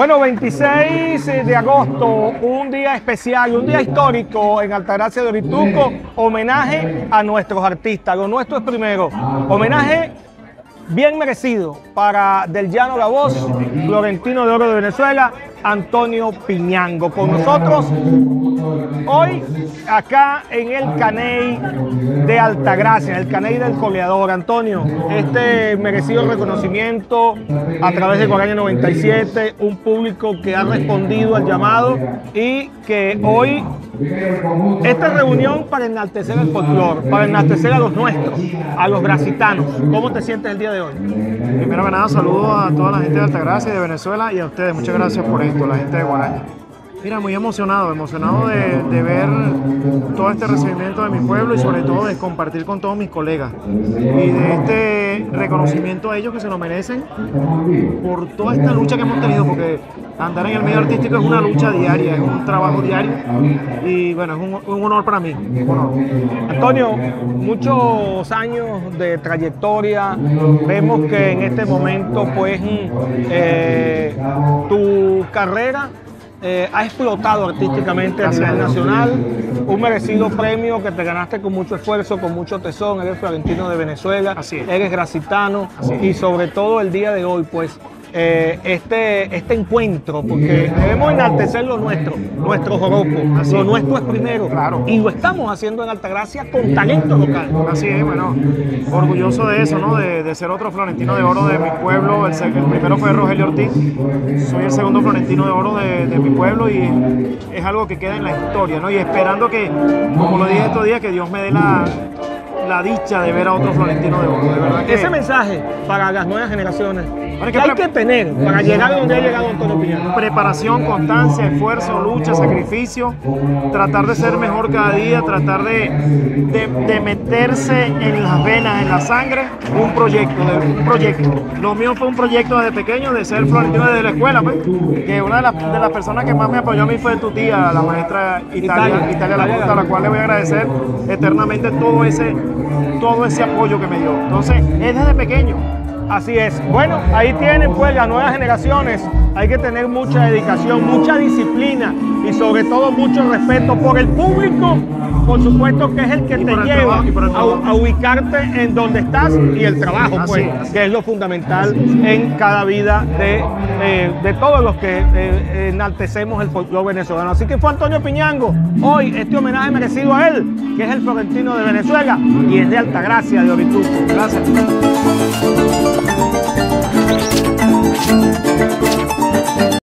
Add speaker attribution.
Speaker 1: Bueno, 26 de agosto, un día especial, un día histórico en Altagracia de Orituco, homenaje a nuestros artistas. Lo nuestro es primero, homenaje bien merecido para Del Llano La Voz, Florentino de Oro de Venezuela, Antonio Piñango. Con nosotros hoy acá en el Caney de Altagracia, el Caney del Coleador. Antonio, este merecido reconocimiento a través de Guaraní 97, un público que ha respondido al llamado y que hoy esta reunión para enaltecer el folclore, para enaltecer a los nuestros, a los gracitanos. ¿Cómo te sientes el día de hoy?
Speaker 2: Primero que nada, saludos a toda la gente de Altagracia y de Venezuela y a ustedes. Muchas gracias por esto, la gente de Guaraní. Mira, muy emocionado de ver todo este recibimiento de mi pueblo y sobre todo de compartir con todos mis colegas y de este reconocimiento a ellos que se lo merecen por toda esta lucha que hemos tenido, porque andar en el medio artístico es una lucha diaria, es un trabajo diario y bueno, es un honor para mí. Un honor.
Speaker 1: Antonio, muchos años de trayectoria, vemos que en este momento pues tu carrera ha explotado artísticamente a nivel nacional, un merecido premio que te ganaste con mucho esfuerzo, con mucho tesón. Eres florentino de Venezuela, eres gracitano y sobre todo el día de hoy pues este encuentro, porque debemos enaltecer lo nuestro, nuestro joropo, lo nuestro es primero, claro, y lo estamos haciendo en Altagracia con talento local.
Speaker 2: Así es, bueno, orgulloso de eso, ¿no? De ser otro florentino de oro de mi pueblo. El primero fue Rogelio Ortiz, soy el segundo florentino de oro de mi pueblo y es algo que queda en la historia, ¿no? Y esperando que, como lo dije estos días, que Dios me dé la dicha de ver a otro florentino de oro, de verdad que...
Speaker 1: Ese mensaje para las nuevas generaciones, ¿qué hay que tener para llegar a donde ha llegado Antonio Piñango?
Speaker 2: Preparación, constancia, esfuerzo, lucha, sacrificio, tratar de ser mejor cada día, tratar de meterse en las venas, en la sangre, un proyecto. Lo mío fue un proyecto desde pequeño, de ser florentino desde la escuela, pues, que una de las personas que más me apoyó a mí fue tu tía, la maestra Italia Lacosta, a la cual le voy a agradecer eternamente todo ese apoyo que me dio. Entonces, es desde pequeño.
Speaker 1: Así es. Bueno, ahí tienen pues las nuevas generaciones. Hay que tener mucha dedicación, mucha disciplina y sobre todo mucho respeto por el público, por supuesto, que es el que te lleva a ubicarte en donde estás, y el trabajo, pues, que es lo fundamental en cada vida de todos los que enaltecemos el folclore venezolano. Así que fue Antonio Piñango hoy este homenaje merecido a él, que es el florentino de Venezuela y es de Altagracia de Orituco.
Speaker 2: Gracias.